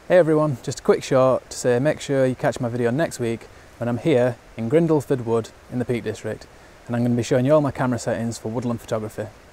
Hey everyone, just a quick short to say make sure you catch my video next week when I'm here in Grindleford Wood in the Peak District, and I'm going to be showing you all my camera settings for woodland photography.